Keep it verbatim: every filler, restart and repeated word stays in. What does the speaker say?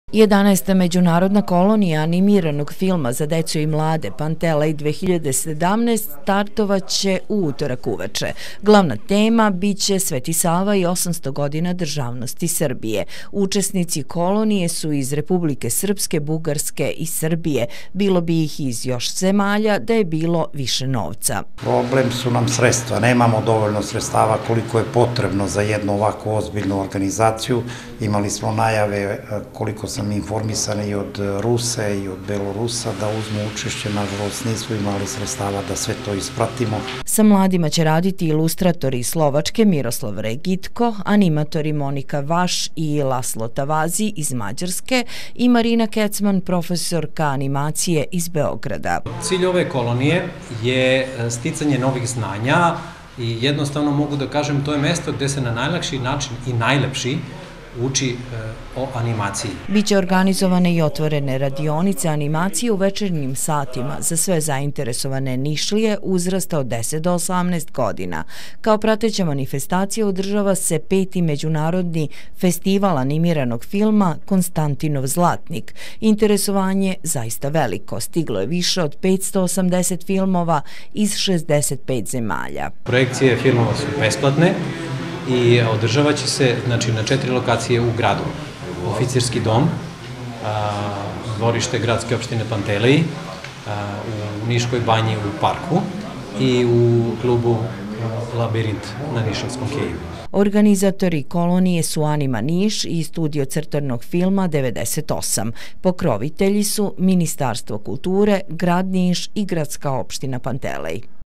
jedanaesta međunarodna kolonija animiranog filma za decu i mlade Pantelej dve hiljade sedamnaest startovaće u utorak uveče. Glavna tema biće Sveti Sava i osamsto godina državnosti Srbije. Učesnici kolonije su iz Republike Srpske, Bugarske i Srbije. Bilo bi ih iz još zemalja da je bilo više novca. Problem su nam sredstva. Nemamo dovoljno sredstava koliko je potrebno za jednu ovako ozbiljnu organizaciju. Imali smo najave, koliko sam informisan, i od Rusa i od Belorusa da uzmu učešće. Nažalost nismo imali sredstava da sve to ispratimo. Sa mladima će raditi ilustratori iz Slovačke Miroslav Regitko, animatori Monika Vaš i Laslo Tavazi iz Mađarske i Marina Kecman, profesorka animacije iz Beograda. Cilj ove kolonije je sticanje novih znanja i jednostavno mogu da kažem to je mesto gde se na najlakši način i najlepši uči o animaciji. Biće organizovane i otvorene radionice animacije u večernjim satima za sve zainteresovane Nišlije uzrasta od deset do osamnaest godina. Kao prateća manifestacija održava se peti međunarodni festival animiranog filma Konstantinov Zlatnik. Interesovanje zaista veliko. Stiglo je više od petsto osamdeset filmova iz šezdeset pet zemalja. Projekcije filmova su besplatne i održava će se znači, na četiri lokacije u gradu. Oficirski dom, dvorište gradske opštine Pantelej, u Niškoj banji u parku i u klubu Labirint na Nišavskom keju. Organizatori kolonije su Anima Niš i studio crtanog filma devedeset osam. Pokrovitelji su Ministarstvo kulture, grad Niš i gradska opština Pantelej.